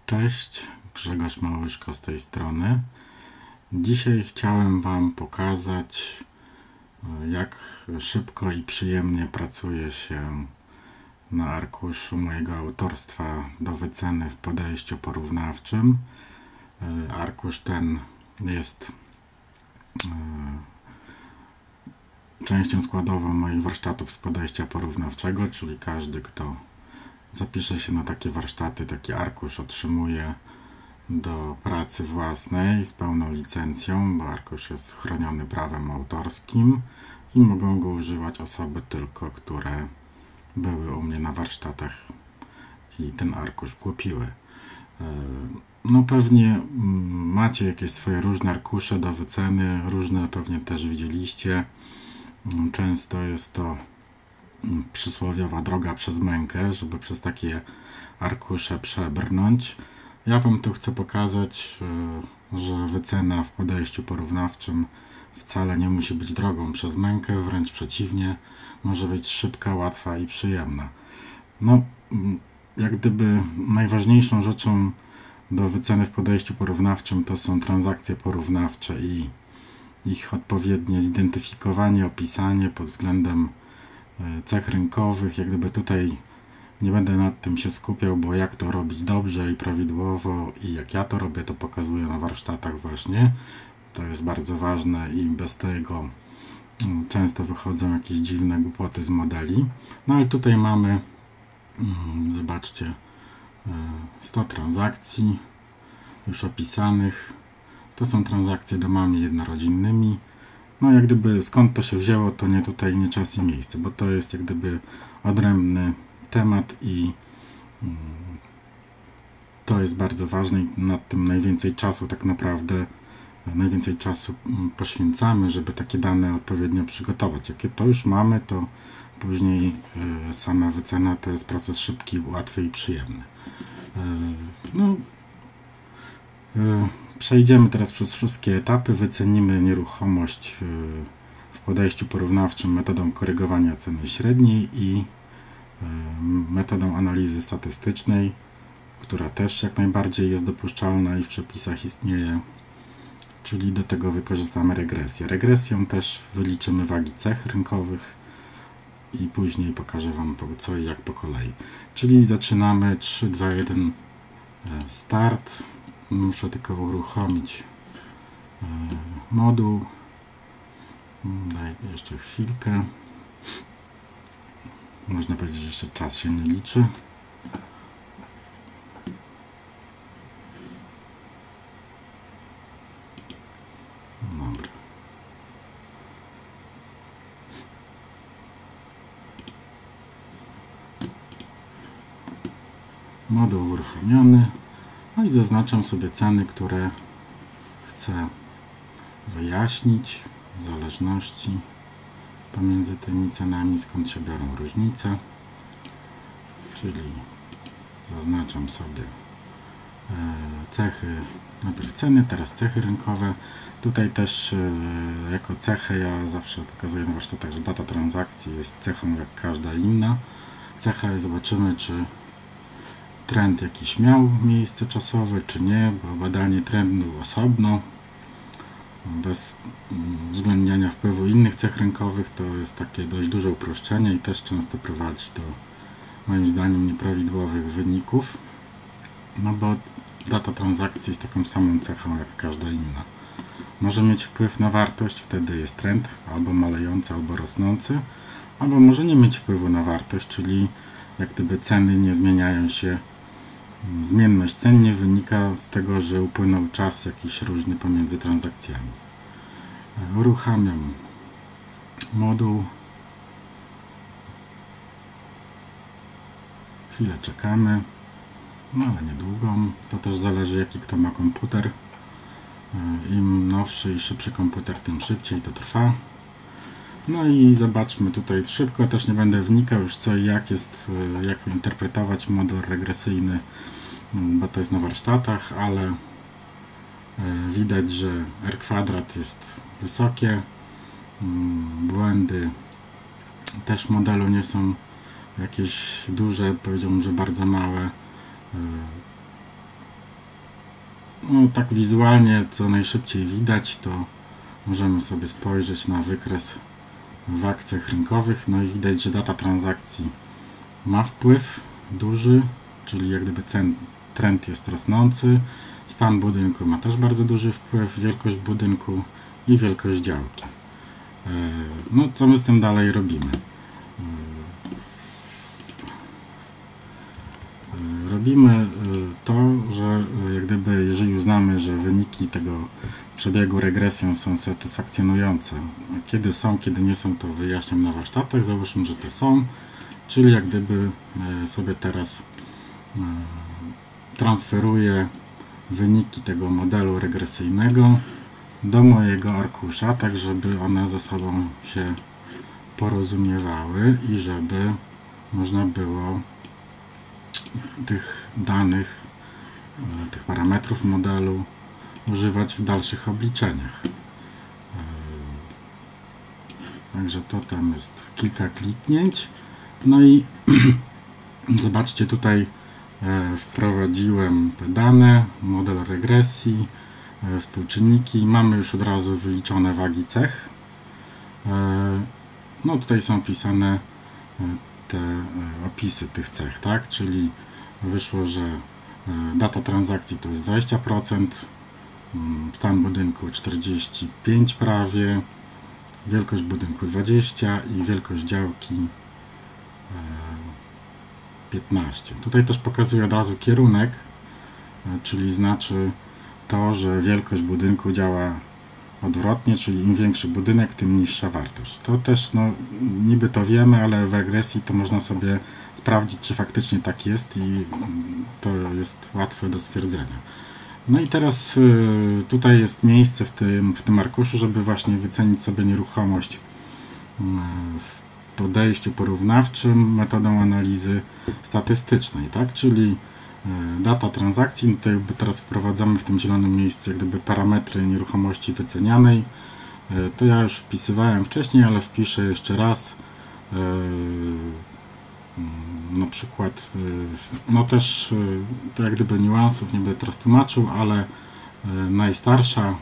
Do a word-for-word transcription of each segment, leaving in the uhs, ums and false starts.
Cześć, Grzegorz Małyszko z tej strony. Dzisiaj chciałem Wam pokazać, jak szybko i przyjemnie pracuje się na arkuszu mojego autorstwa do wyceny w podejściu porównawczym. Arkusz ten jest częścią składową moich warsztatów z podejścia porównawczego, czyli każdy, kto zapisze się na takie warsztaty, taki arkusz otrzymuje do pracy własnej z pełną licencją, bo arkusz jest chroniony prawem autorskim i mogą go używać osoby tylko, które były u mnie na warsztatach i ten arkusz kupiły. No pewnie macie jakieś swoje różne arkusze do wyceny, różne pewnie też widzieliście. Często jest to przysłowiowa droga przez mękę, żeby przez takie arkusze przebrnąć. Ja Wam tu chcę pokazać, że wycena w podejściu porównawczym wcale nie musi być drogą przez mękę, wręcz przeciwnie, może być szybka, łatwa i przyjemna. No, jak gdyby najważniejszą rzeczą do wyceny w podejściu porównawczym to są transakcje porównawcze i ich odpowiednie zidentyfikowanie, opisanie pod względem cech rynkowych. Jak gdyby tutaj nie będę nad tym się skupiał, bo jak to robić dobrze i prawidłowo i jak ja to robię, to pokazuję na warsztatach właśnie. To jest bardzo ważne i bez tego często wychodzą jakieś dziwne głupoty z modeli. No ale tutaj mamy, zobaczcie, sto transakcji już opisanych. To są transakcje domami jednorodzinnymi. No jak gdyby skąd to się wzięło, to nie tutaj, nie czas i miejsce, bo to jest jak gdyby odrębny temat i to jest bardzo ważne i nad tym najwięcej czasu tak naprawdę, najwięcej czasu poświęcamy, żeby takie dane odpowiednio przygotować. Jakie to już mamy, to później sama wycena to jest proces szybki, łatwy i przyjemny. No, przejdziemy teraz przez wszystkie etapy, wycenimy nieruchomość w podejściu porównawczym metodą korygowania ceny średniej i metodą analizy statystycznej, która też jak najbardziej jest dopuszczalna i w przepisach istnieje, czyli do tego wykorzystamy regresję. Regresją też wyliczymy wagi cech rynkowych i później pokażę Wam co i jak po kolei. Czyli zaczynamy trzy, dwa, jeden, start. Muszę tylko uruchomić moduł. Daj jeszcze chwilkę. Można powiedzieć, że jeszcze czas się nie liczy. Dobra. Moduł uruchomiony. No i zaznaczam sobie ceny, które chcę wyjaśnić, zależności pomiędzy tymi cenami, skąd się biorą różnice. Czyli zaznaczam sobie cechy, najpierw ceny, teraz cechy rynkowe. Tutaj też jako cechę ja zawsze pokazuję na warsztatach, że data transakcji jest cechą jak każda inna cecha. Zobaczymy, czy trend jakiś miał miejsce czasowe, czy nie, bo badanie trendu osobno, bez uwzględniania wpływu innych cech rynkowych, to jest takie dość duże uproszczenie i też często prowadzi do, moim zdaniem, nieprawidłowych wyników, no bo data transakcji jest taką samą cechą jak każda inna. Może mieć wpływ na wartość, wtedy jest trend albo malejący, albo rosnący, albo może nie mieć wpływu na wartość, czyli jak gdyby ceny nie zmieniają się. Zmienność cen nie wynika z tego, że upłynął czas jakiś różny pomiędzy transakcjami. Uruchamiam moduł. Chwilę czekamy, no ale niedługo. To też zależy, jaki kto ma komputer. Im nowszy i szybszy komputer, tym szybciej to trwa. No i zobaczmy tutaj szybko, też nie będę wnikał już co i jak jest, jak interpretować model regresyjny, bo to jest na warsztatach, ale widać, że R kwadrat jest wysokie, błędy też modelu nie są jakieś duże, powiedziałbym, że bardzo małe. no, tak wizualnie co najszybciej widać, to możemy sobie spojrzeć na wykres w akcjach rynkowych, no i widać, że data transakcji ma wpływ duży, czyli jak gdyby cen, trend jest rosnący, stan budynku ma też bardzo duży wpływ, wielkość budynku i wielkość działki. No co my z tym dalej robimy? Robimy to, że jak gdyby jeżeli uznamy, że wyniki tego przebiegu regresją są satysfakcjonujące, kiedy są, kiedy nie są, to wyjaśniam na warsztatach, załóżmy, że to są, czyli jak gdyby sobie teraz transferuję wyniki tego modelu regresyjnego do mojego arkusza, tak żeby one ze sobą się porozumiewały i żeby można było tych danych, tych parametrów modelu używać w dalszych obliczeniach. Także to tam jest kilka kliknięć. No i zobaczcie, tutaj wprowadziłem te dane, model regresji, współczynniki. Mamy już od razu wyliczone wagi cech. No tutaj są pisane te opisy tych cech, tak? Czyli wyszło, że data transakcji to jest dwadzieścia procent, stan budynku czterdzieści pięć procent prawie, wielkość budynku dwadzieścia procent i wielkość działki piętnaście procent. Tutaj też pokazuje od razu kierunek, czyli znaczy to, że wielkość budynku działa odwrotnie, czyli im większy budynek, tym niższa wartość. To też, no, niby to wiemy, ale w regresji to można sobie sprawdzić, czy faktycznie tak jest i to jest łatwe do stwierdzenia. No i teraz y, tutaj jest miejsce w tym, w tym arkuszu, żeby właśnie wycenić sobie nieruchomość y, w podejściu porównawczym metodą analizy statystycznej, tak? Czyli y, data transakcji, no tutaj teraz wprowadzamy w tym zielonym miejscu jak gdyby parametry nieruchomości wycenianej. Y, to ja już wpisywałem wcześniej, ale wpiszę jeszcze raz. Y, Na przykład, no też to jak gdyby niuansów nie będę teraz tłumaczył, ale najstarsza,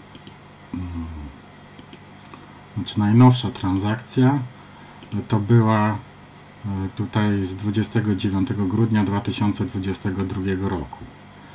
znaczy najnowsza transakcja to była tutaj z dwudziestego dziewiątego grudnia dwa tysiące dwudziestego drugiego roku.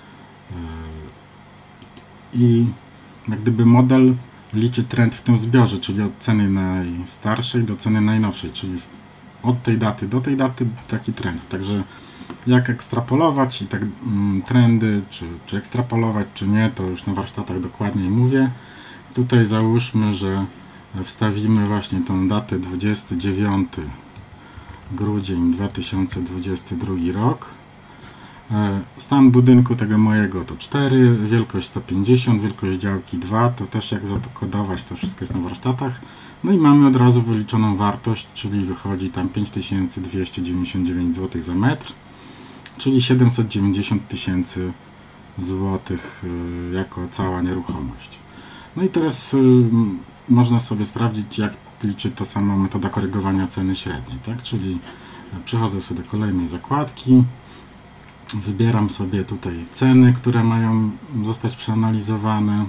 I jak gdyby model liczy trend w tym zbiorze, czyli od ceny najstarszej do ceny najnowszej, czyli od tej daty do tej daty taki trend. Także jak ekstrapolować i tak mm, trendy, czy, czy ekstrapolować, czy nie, to już na warsztatach dokładniej mówię. Tutaj załóżmy, że wstawimy właśnie tą datę dwudziestego dziewiątego grudzień dwa tysiące dwudziesty drugi rok. Stan budynku tego mojego to cztery, wielkość sto pięćdziesiąt, wielkość działki dwa, to też jak zakodować, to wszystko jest na warsztatach. No i mamy od razu wyliczoną wartość, czyli wychodzi tam pięć tysięcy dwieście dziewięćdziesiąt dziewięć złotych za metr, czyli siedemset dziewięćdziesiąt tysięcy złotych jako cała nieruchomość. No i teraz można sobie sprawdzić, jak liczy to sama metoda korygowania ceny średniej, tak? Czyli przechodzę sobie do kolejnej zakładki, wybieram sobie tutaj ceny, które mają zostać przeanalizowane.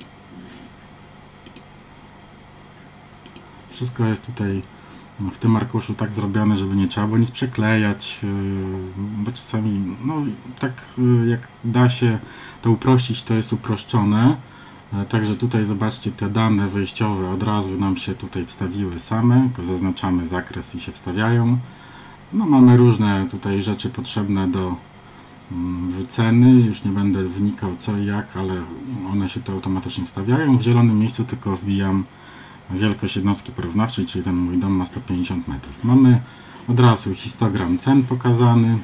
Wszystko jest tutaj w tym arkuszu tak zrobione, żeby nie trzeba było nic przeklejać, bo czasami, no tak jak da się to uprościć, to jest uproszczone. Także tutaj zobaczcie, te dane wejściowe od razu nam się tutaj wstawiły same, tylko zaznaczamy zakres i się wstawiają. No mamy różne tutaj rzeczy potrzebne do wyceny, już nie będę wnikał co i jak, ale one się tu automatycznie wstawiają. W zielonym miejscu tylko wbijam wielkość jednostki porównawczej, czyli ten mój dom ma sto pięćdziesiąt metrów. Mamy od razu histogram cen pokazany.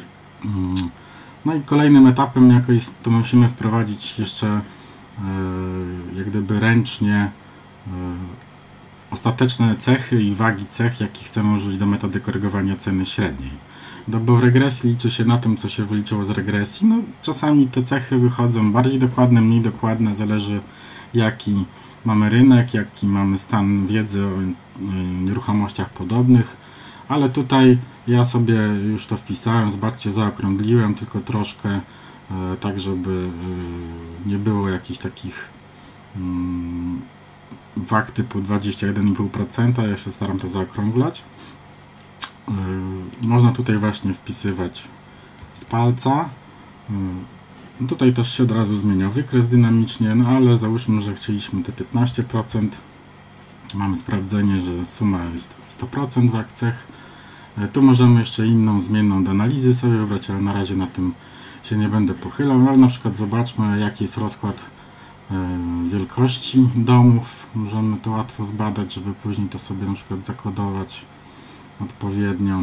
No i kolejnym etapem jako jest, to musimy wprowadzić jeszcze jak gdyby ręcznie ostateczne cechy i wagi cech, jakie chcemy użyć do metody korygowania ceny średniej. No bo w regresji liczy się na tym, co się wyliczyło z regresji. No, czasami te cechy wychodzą bardziej dokładne, mniej dokładne, zależy jaki mamy rynek, jaki mamy stan wiedzy o nieruchomościach podobnych, ale tutaj ja sobie już to wpisałem, zobaczcie, zaokrągliłem tylko troszkę tak żeby nie było jakichś takich wag typu dwadzieścia jeden i pół procent. Ja się staram to zaokrąglać. Można tutaj właśnie wpisywać z palca. Tutaj też się od razu zmienia wykres dynamicznie, no ale załóżmy, że chcieliśmy te piętnaście procent. Mamy sprawdzenie, że suma jest sto procent wag cech. Tu możemy jeszcze inną zmienną do analizy sobie wybrać, ale na razie na tym się nie będę pochylał. Ale na przykład zobaczmy, jaki jest rozkład wielkości domów. Możemy to łatwo zbadać, żeby później to sobie na przykład zakodować odpowiednio.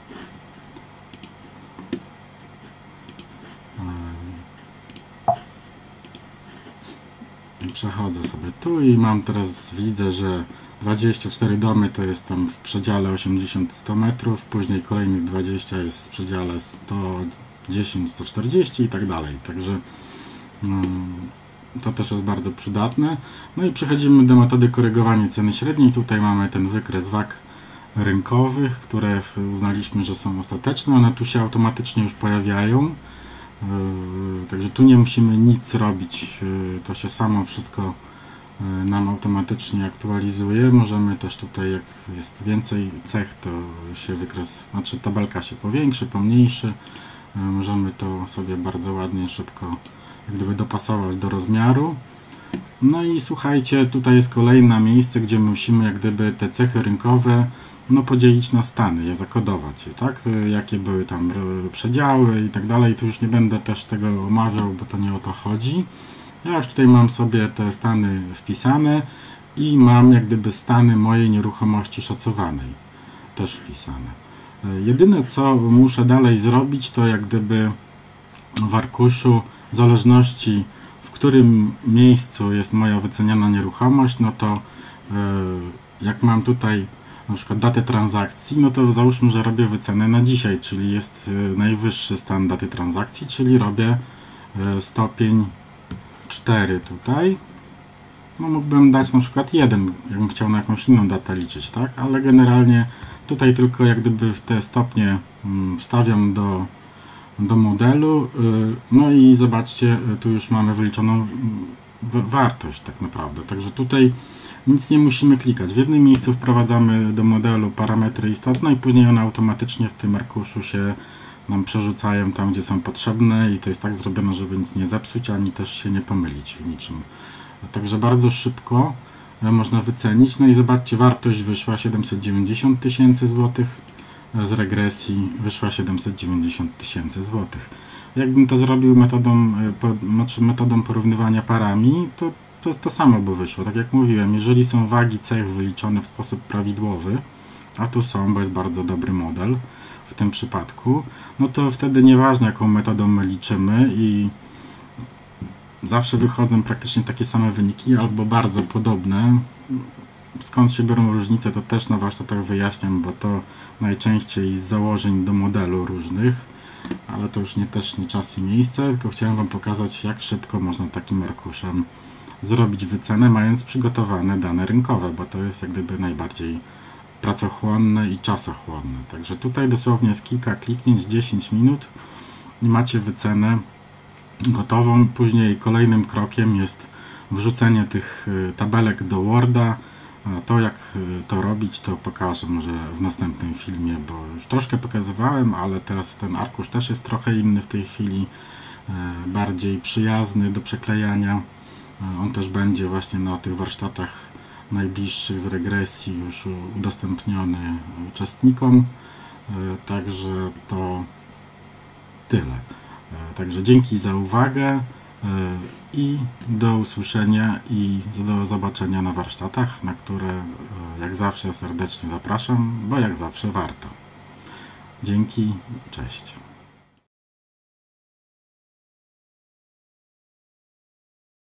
Przechodzę sobie tu i mam teraz, widzę, że dwadzieścia cztery domy to jest tam w przedziale osiemdziesiąt do stu metrów, później kolejnych dwadzieścia jest w przedziale sto dziesięć do stu czterdziestu i tak dalej. Także no, to też jest bardzo przydatne. No i przechodzimy do metody korygowania ceny średniej. Tutaj mamy ten wykres wag rynkowych, które uznaliśmy, że są ostateczne. One tu się automatycznie już pojawiają. Także tu nie musimy nic robić, to się samo wszystko nam automatycznie aktualizuje. Możemy też tutaj, jak jest więcej cech, to się wykres, znaczy tabelka się powiększy, pomniejszy. Możemy to sobie bardzo ładnie, szybko jak gdyby dopasować do rozmiaru. No i słuchajcie, tutaj jest kolejne miejsce, gdzie musimy jak gdyby te cechy rynkowe no podzielić na stany, je zakodować, tak? Jakie były tam przedziały i tak dalej. Tu już nie będę też tego omawiał, bo to nie o to chodzi. Ja już tutaj mam sobie te stany wpisane i mam jak gdyby stany mojej nieruchomości szacowanej też wpisane. Jedyne co muszę dalej zrobić, to jak gdyby w arkuszu, w zależności w którym miejscu jest moja wyceniana nieruchomość, no to jak mam tutaj na przykład datę transakcji, no to załóżmy, że robię wycenę na dzisiaj, czyli jest najwyższy stan daty transakcji, czyli robię stopień cztery tutaj. No mógłbym dać na przykład jeden, jakbym chciał na jakąś inną datę liczyć, tak? Ale generalnie tutaj tylko jak gdyby w te stopnie wstawiam do, do modelu. No i zobaczcie, tu już mamy wyliczoną wartość tak naprawdę. Także tutaj nic nie musimy klikać. W jednym miejscu wprowadzamy do modelu parametry istotne i później one automatycznie w tym arkuszu się nam przerzucają tam, gdzie są potrzebne i to jest tak zrobione, żeby nic nie zepsuć, ani też się nie pomylić w niczym. Także bardzo szybko można wycenić. No i zobaczcie, wartość wyszła siedemset dziewięćdziesiąt tysięcy złotych, z regresji wyszła siedemset dziewięćdziesiąt tysięcy złotych. Jakbym to zrobił metodą, znaczy metodą porównywania parami, to To, to samo by wyszło. Tak jak mówiłem, jeżeli są wagi cech wyliczone w sposób prawidłowy, a tu są, bo jest bardzo dobry model w tym przypadku, no to wtedy nieważne jaką metodą my liczymy i zawsze wychodzą praktycznie takie same wyniki albo bardzo podobne. Skąd się biorą różnice, to też na warsztatach wyjaśniam, bo to najczęściej z założeń do modelu różnych, ale to już nie też nie czas i miejsce, tylko chciałem Wam pokazać, jak szybko można takim arkuszem zrobić wycenę, mając przygotowane dane rynkowe, bo to jest jak gdyby najbardziej pracochłonne i czasochłonne. Także tutaj dosłownie jest kilka kliknięć, dziesięć minut i macie wycenę gotową. Później kolejnym krokiem jest wrzucenie tych tabelek do Worda. To jak to robić, to pokażę może w następnym filmie, bo już troszkę pokazywałem, ale teraz ten arkusz też jest trochę inny w tej chwili, bardziej przyjazny do przeklejania. On też będzie właśnie na tych warsztatach najbliższych z regresji już udostępniony uczestnikom. Także to tyle. Także dzięki za uwagę i do usłyszenia i do zobaczenia na warsztatach, na które jak zawsze serdecznie zapraszam, bo jak zawsze warto. Dzięki, cześć.